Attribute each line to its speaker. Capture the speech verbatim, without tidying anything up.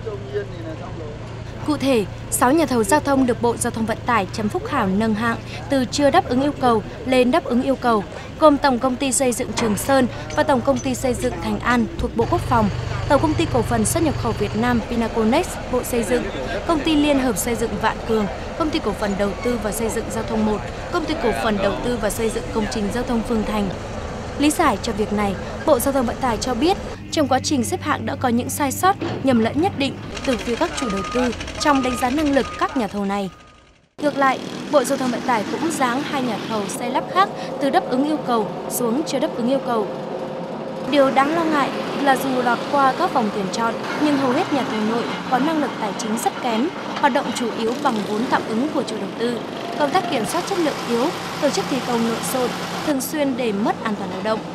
Speaker 1: Cụ thể, sáu nhà thầu giao thông được Bộ Giao thông Vận tải chấm phúc khảo nâng hạng từ chưa đáp ứng yêu cầu lên đáp ứng yêu cầu, gồm Tổng Công ty Xây dựng Trường Sơn và Tổng Công ty Xây dựng Thành An thuộc Bộ Quốc phòng, Tổng Công ty Cổ phần Xuất nhập khẩu Việt Nam Vinaconex Bộ Xây dựng, Công ty Liên hợp Xây dựng Vạn Cường, Công ty Cổ phần Đầu tư và Xây dựng Giao thông một, Công ty Cổ phần Đầu tư và Xây dựng Công trình Giao thông Phương Thành. Lý giải cho việc này, Bộ Giao thông Vận tải cho biết, trong quá trình xếp hạng đã có những sai sót, nhầm lẫn nhất định từ phía các chủ đầu tư trong đánh giá năng lực các nhà thầu này. Ngược lại, Bộ Giao thông Vận tải cũng giáng hai nhà thầu xây lắp khác từ đáp ứng yêu cầu xuống chưa đáp ứng yêu cầu. Điều đáng lo ngại là dù lọt qua các vòng tuyển chọn, nhưng hầu hết nhà thầu nội có năng lực tài chính rất kém, hoạt động chủ yếu bằng vốn tạm ứng của chủ đầu tư, công tác kiểm soát chất lượng yếu, tổ chức thi công lộn xộn, thường xuyên để mất an toàn lao động.